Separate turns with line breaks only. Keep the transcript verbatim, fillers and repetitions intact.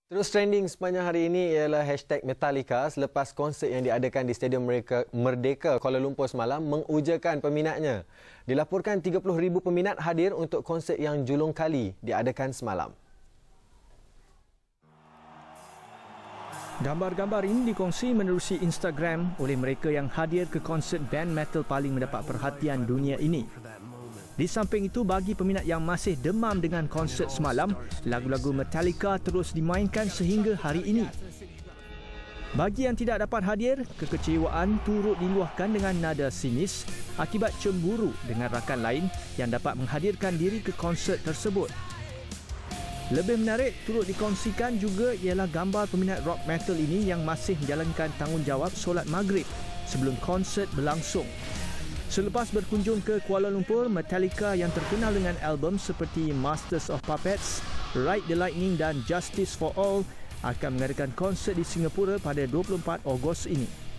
Terus trending sepanjang hari ini ialah hashtag Metallica selepas konsert yang diadakan di Stadium Merdeka Kuala Lumpur semalam mengujakan peminatnya. Dilaporkan tiga puluh ribu peminat hadir untuk konsert yang julung kali diadakan semalam.
Gambar-gambar ini dikongsi menerusi Instagram oleh mereka yang hadir ke konsert band metal paling mendapat perhatian dunia ini. Di samping itu, bagi peminat yang masih demam dengan konsert semalam, lagu-lagu Metallica terus dimainkan sehingga hari ini. Bagi yang tidak dapat hadir, kekecewaan turut diluahkan dengan nada sinis akibat cemburu dengan rakan lain yang dapat menghadirkan diri ke konsert tersebut. Lebih menarik, turut dikongsikan juga ialah gambar peminat rock metal ini yang masih menjalankan tanggungjawab solat maghrib sebelum konsert berlangsung. Selepas berkunjung ke Kuala Lumpur, Metallica yang terkenal dengan album seperti Masters of Puppets, Ride the Lightning dan Justice for All akan mengadakan konsert di Singapura pada dua puluh empat Ogos ini.